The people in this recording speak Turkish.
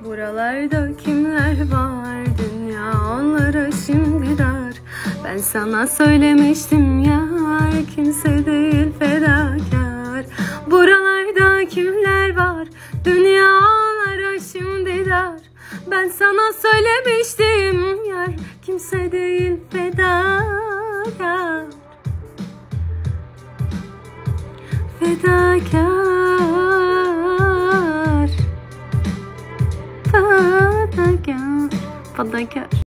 Buralarda kimler var, dünya onlara şimdi dar. Ben sana söylemiştim yar, kimse değil fedakar. Buralarda kimler var, dünya onlara şimdi dar. Ben sana söylemiştim yar, kimse değil fedakar. Fedakar, fedakar, fedakar.